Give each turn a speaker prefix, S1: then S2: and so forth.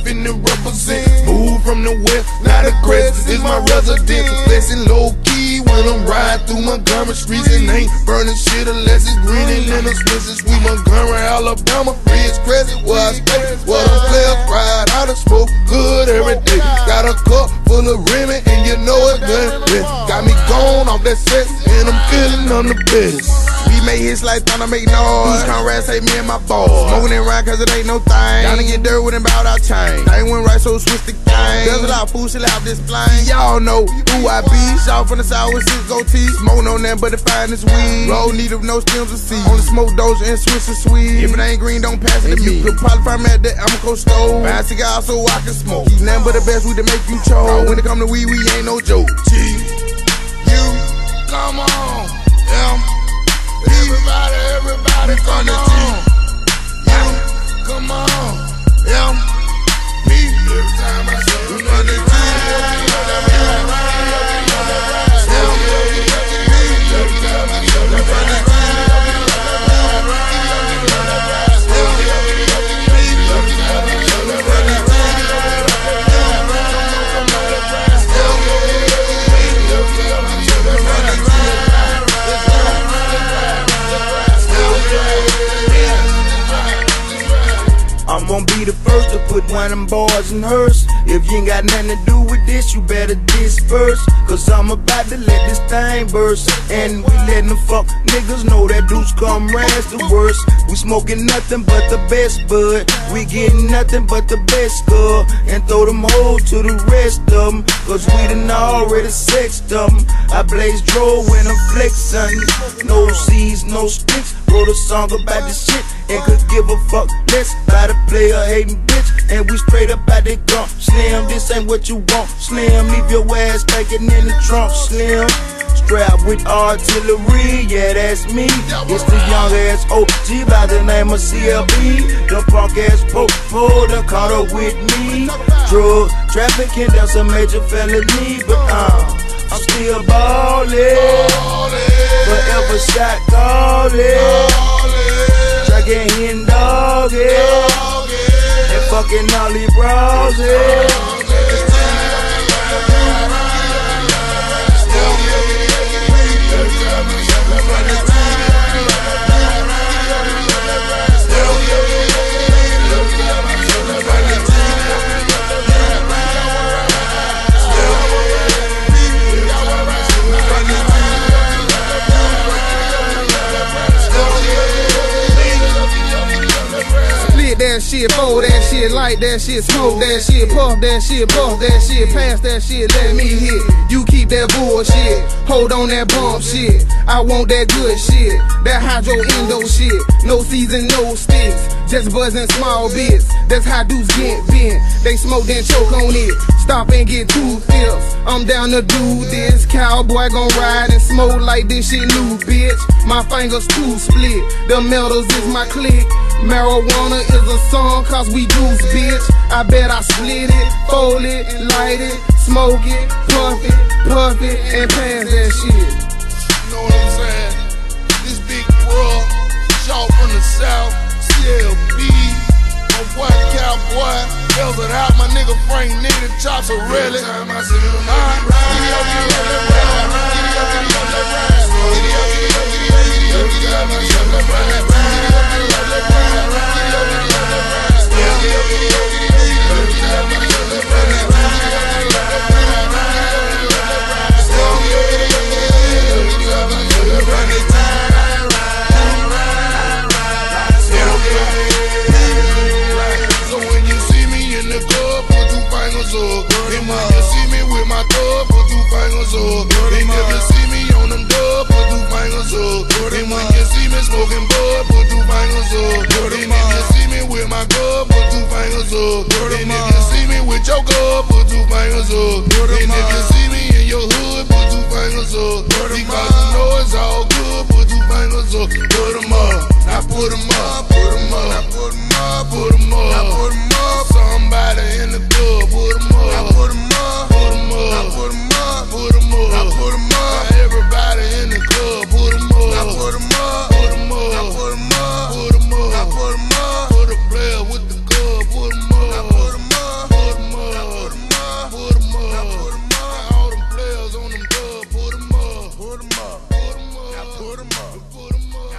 S1: finna represent. Move from the west, not the crest, is my residence. Blessing low key when I'm riding through Montgomery streets, and ain't burning shit unless it's green and the Swiss. Sweet Montgomery, Alabama, Ridge Crescent, where I stay. Where them players ride out of smoke good every day. Got a cup full of Remy and you know it done. Got me gone off that set and I'm feeling on the best. We make hits like thunder, make noise. Conrad say me and my boys smoking and ride cause it ain't no thing. Down to get dirt with him about our chain. Thing went right, so switch the game. There's a lot of food, shit out this plane. Y'all know who I be. Shot from the south with 6 goatees. Smoking on them, but the finest weed. Roll need of no stems or seeds. Only smoke Doja and Swiss and sweet. If it ain't green, don't pass it to me. You could probably find me at the Amoco stove. Buy a cigar so I can smoke. Keep nothing but the best weed to make you choke. When it come to weed, we ain't no joke. G, you, come on, everybody from the G. You, come on, me. Every time I say you from the G. I'm gon' be the first to put one of them bars in hers. If you ain't got nothing to do with this, you better disperse. Cause I'm about to let this thing burst. And we letting the fuck niggas know that dudes come rats the worst. We smoking nothing but the best bud. We getting nothing but the best girl. And throw them hoes to the rest of them. Cause we done already sexed them. I blaze dro when I'm flexin'. No C's, no sticks. Wrote a song about this shit and could give a fuck less about a player hating bitch. And we straight up out the gump. Slim, this ain't what you want. Slim, leave your ass packing in the trunk. Slim, strapped with artillery, yeah, that's me. It's the young ass OG by the name of CLB. The punk ass po done caught up with me. Drug trafficking, that's a major felony. But I'm still ballin'. Forever shot callin'. Tracking hen doggin'. And fucking all these bros.
S2: That shit, fold that shit, light that shit, smoke that shit, puff that shit, buff that shit, pass that shit, let me hit. You keep that bullshit, hold on that bump shit. I want that good shit, that hydro endo shit. No season, no sticks, just buzzing small bits. That's how dudes get bent. They smoke then choke on it, stop and get 2 fifths. I'm down to do this, cowboy gon' ride and smoke like this shit new, bitch. My fingers too split, the metals is my click. Marijuana is a song cause we juice, bitch. I bet I split it, fold it, light it, smoke it, puff it, and pass that shit.
S1: You know what I'm saying? This big bro, shot from the south, CLB, my boy cowboy, bells it out, my nigga Frank needed chops are really. So when you see me in the club, put 2 fingers up. And when you see me with my thug, put 2 fingers up. And if you see me on them dub, put 2 fingers up. And when you see me smoking bud, put 2 fingers up. And if you see me with my glove, put 2 fingers up. And if you see me with your glove, put 2 fingers up. And if you see me in your hood, put 2 fingers up. Because you know it's all good, put 2 fingers up. Put them up, I put them up, put them up, I put them up, put them up, I put them up. Somebody in the club, put them up, I put them up, put them up, I put them up, put them up, I put them up. Everybody in the club, put them up, I put them up, put them up, I put them up, put them up, I put them up. Put a player with the club, put them up, I put them up. put 'em up.